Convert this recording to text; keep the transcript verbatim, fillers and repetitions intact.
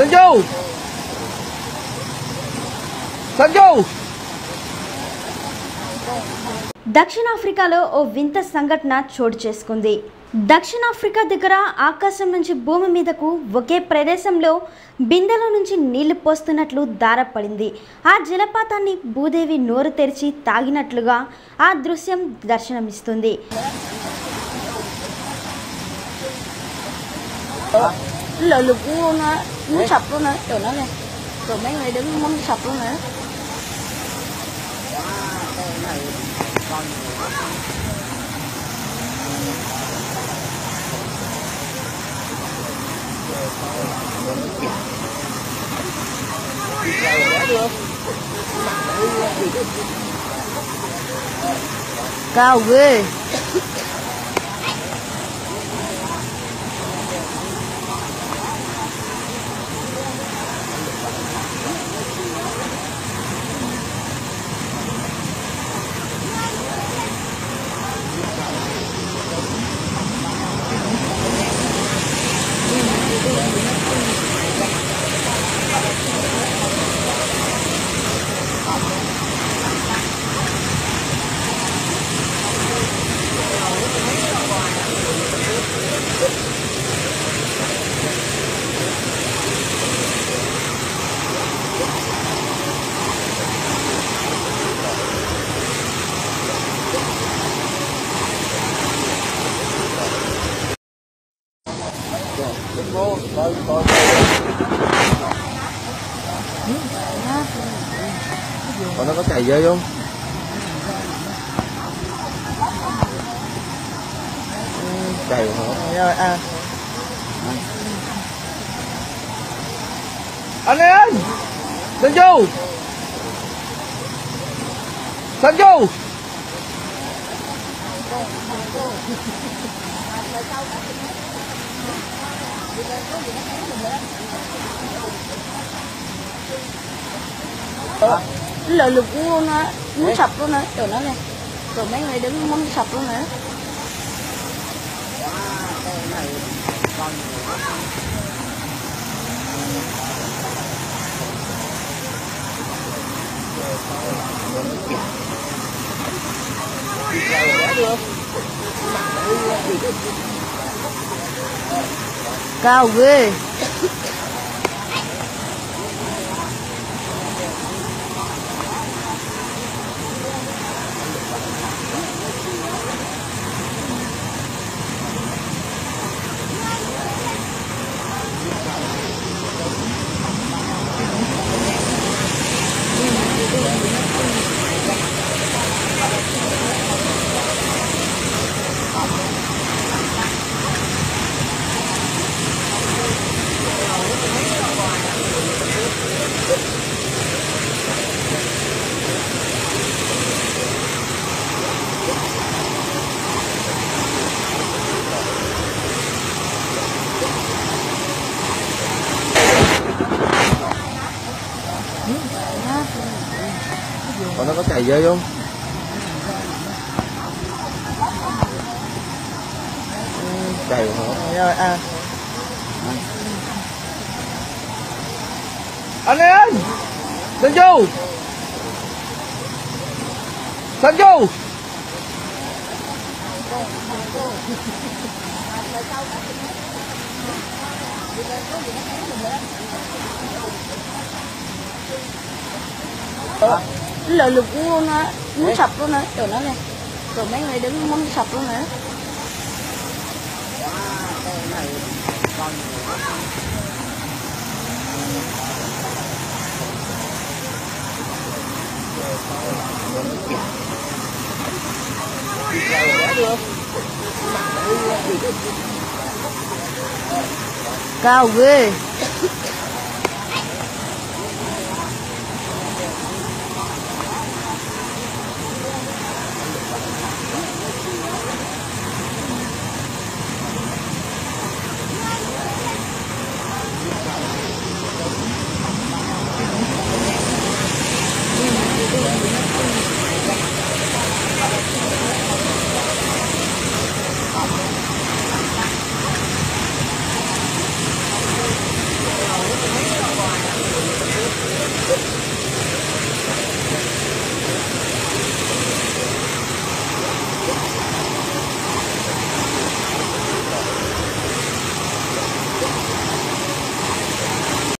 సంజు సంజు దక్షిణాఫ్రికాలో ఓ వింత సంఘటన చోటు చేసుకుంది. దక్షిణాఫ్రికా దగ్గర ఆకాశం నుంచి భూమి మీదకు ఒకే ప్రదేశంలో బిందెలో నుంచి నీళ్లు పోస్తున్నట్లు దారపడింది. ఆ జలపాతాన్ని భూదేవి నోరు తెరిచి తాగినట్లుగా ఆ దృశ్యం దర్శనమిస్తుంది. Cao ghê. Còn nó có chạy vô không? Chạy hả? À. Anh em! Sanju! Sanju! Lỡ lực luôn á, muốn sập luôn á, chỗ nó này, rồi mấy người đứng muốn sập luôn nữa. Cao ghê. Còn nó có chạy vô không? Chạy hả? À. Anh em! Sanju! Sanju! Lỡ lực luôn á, muốn sập luôn á, chỗ nó này, rồi mấy người đứng muốn sập luôn nữa. Cao ghê.